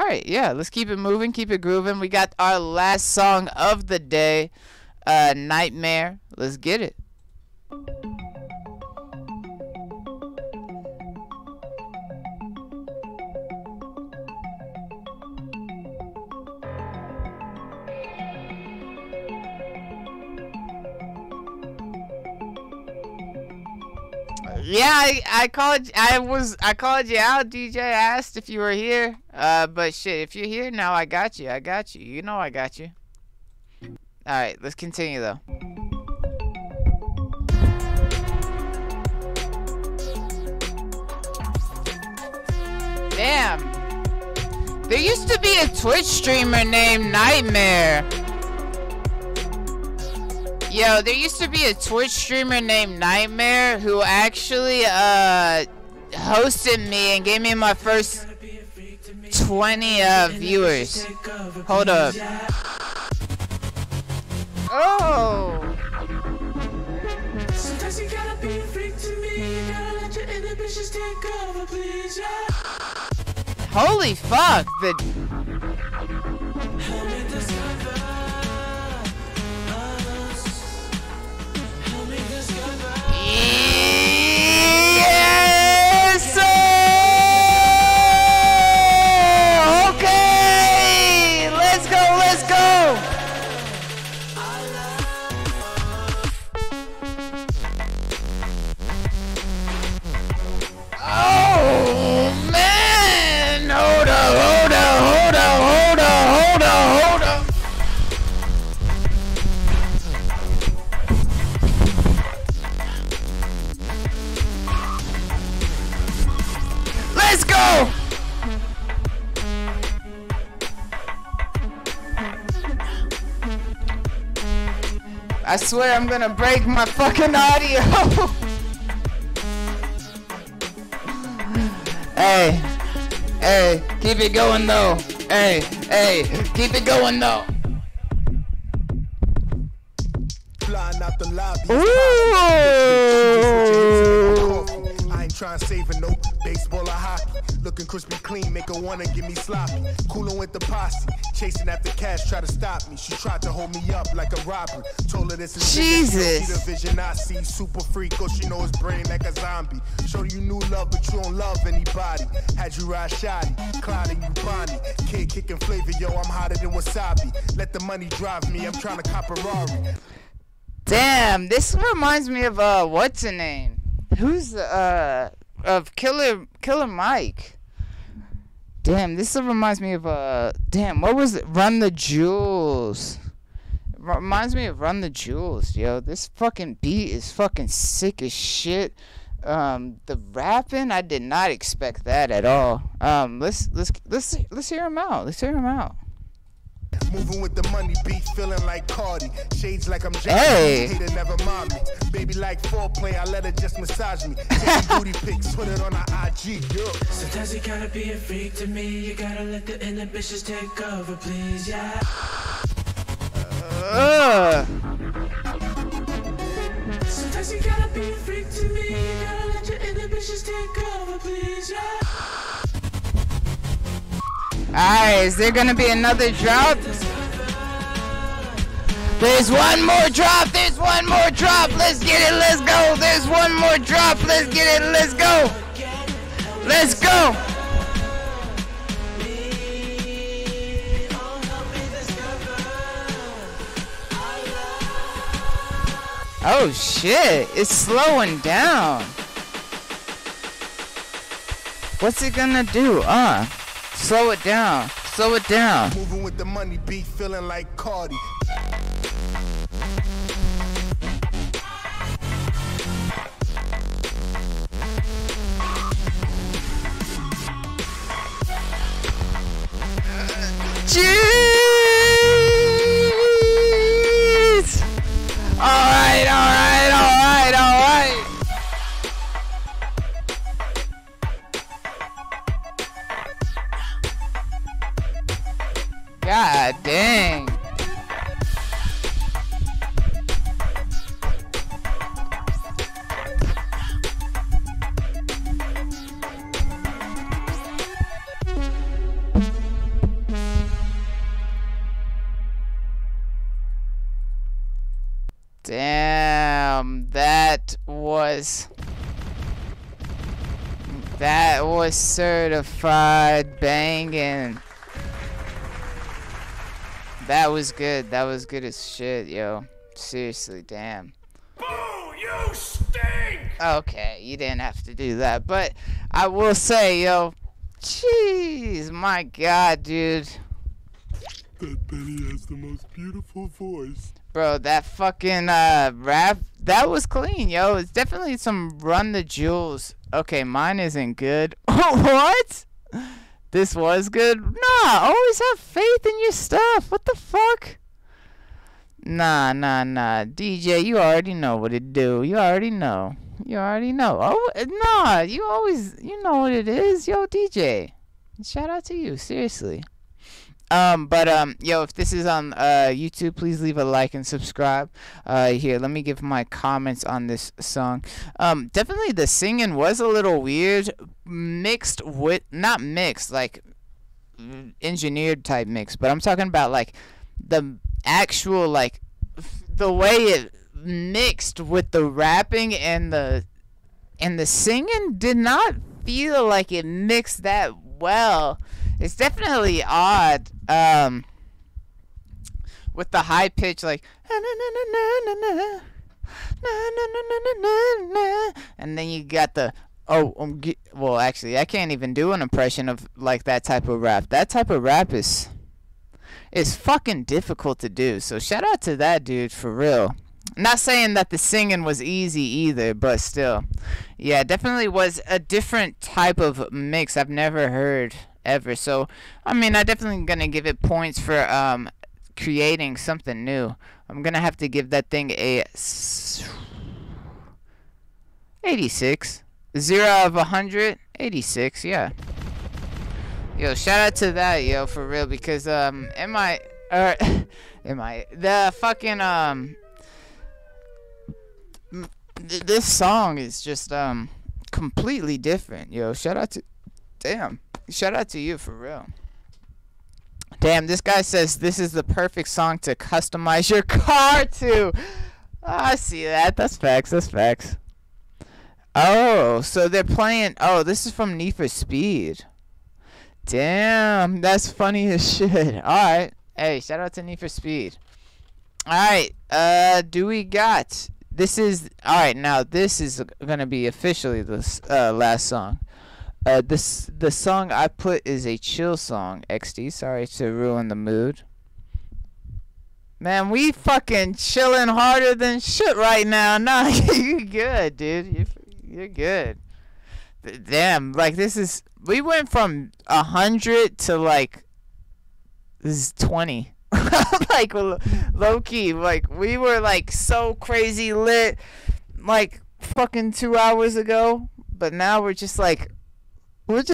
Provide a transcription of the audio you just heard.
right, yeah, let's keep it moving, keep it grooving. We got our last song of the day, Nightmare. Let's get it. Yeah, I called you out, DJ. I asked if you were here. But shit, if you're here now, I got you. You know I got you. Alright, let's continue though. Damn. There used to be a Twitch streamer named Nightmare. Yo, there used to be a Twitch streamer named Nightmare who actually hosted me and gave me my first 20 viewers. Hold up. Oh. Sometimes you gotta be a freak to me. You gotta let your inhibitions take over, please. Yeah. Holy fuck. Yes, okay, let's go. Oh man, hold up. Let's go! I swear I'm gonna break my fucking audio. Hey, keep it going though. Hey, keep it going though. Ooh. I ain't trying to save a note, baseball or hockey. Looking crispy clean, make her wanna give me sloppy. Coolin' with the posse, chasing after cash, try to stop me. She tried to hold me up like a robber. Told her this is Jesus. See the vision I see, super freak, cause she know his brain like a zombie. Showed you new love, but you don't love anybody. Had you ride shoddy, clouding you Bonnie. Kid kicking flavor, yo, I'm hotter than wasabi. Let the money drive me, I'm trying to cop a Rari. Damn, this reminds me of what's her name? Who's of Killer Mike. Damn, this reminds me of damn, what was it? Run the Jewels. Reminds me of Run the Jewels, yo. This fucking beat is fucking sick as shit. The rapping, I did not expect that at all. Let's hear him out. Moving with the money beat, feeling like Cardi. Shades like I'm James. Hey. Hater never mind me. Baby like foreplay, I let her just massage me. Take booty pics, put it on her IG. Yo. Sometimes you gotta be a freak to me. You gotta let the inhibitions take over, please. Yeah. Sometimes you gotta be a freak to me. You gotta let your inhibitions take over, please. Yeah. Alright, is there gonna be another drop? There's one more drop. Let's get it, let's go. There's one more drop. Let's get it, let's go. Oh shit, it's slowing down. What's it gonna do? Slow it down. Moving with the money beat, feeling like Cardi. Jeez! Alright. God dang. Damn, that was certified banging. That was good. That was good as shit, yo. Seriously, damn. Boo! You stink! Okay, you didn't have to do that, but I will say, yo, jeez, my God, dude. That Betty has the most beautiful voice. Bro, that fucking rap, that was clean, yo. It's definitely some Run the Jewels. Okay, mine isn't good. What? This was good? Nah, always have faith in your stuff. What the fuck? Nah. DJ, you already know what it do. You already know. Oh, nah, you know what it is. Yo, DJ. Shout out to you, seriously. Yo, if this is on YouTube, please leave a like and subscribe. Here, let me give my comments on this song. Definitely the singing was a little weird, mixed with, not mixed, like engineered type mix, but I'm talking about like the actual, like the way it mixed with the rapping and the singing did not feel like it mixed that well. It's definitely odd, with the high pitch, like, and then you got the, well, actually, I can't even do an impression of, like, that type of rap. That type of rap is fucking difficult to do, so shout out to that dude, for real. Not saying that the singing was easy either, but still. Yeah, definitely was a different type of mix I've never heard ever. So, I mean, I definitely gonna give it points for creating something new. I'm gonna have to give that thing a 86. 0 out of 100, 86. Yeah. Yo, shout out to that, yo, for real, because the fucking this song is just completely different, yo. Shout out to you, for real. Damn, this guy says this is the perfect song to customize your car to. I see that. That's facts. Oh, so they're playing. Oh, this is from Need for Speed. Damn, that's funny as shit. Alright. Hey, shout out to Need for Speed. Alright, do we got. Alright, now this is gonna be officially the last song. The song I put is a chill song, XD. Sorry to ruin the mood. Man, we fucking chilling harder than shit right now. Nah, you good, dude. You're good. Damn, like this is. We went from 100 to like. This is 20. Like low key. Like we were like so crazy lit. Like fucking 2 hours ago. But now we're just like. We're just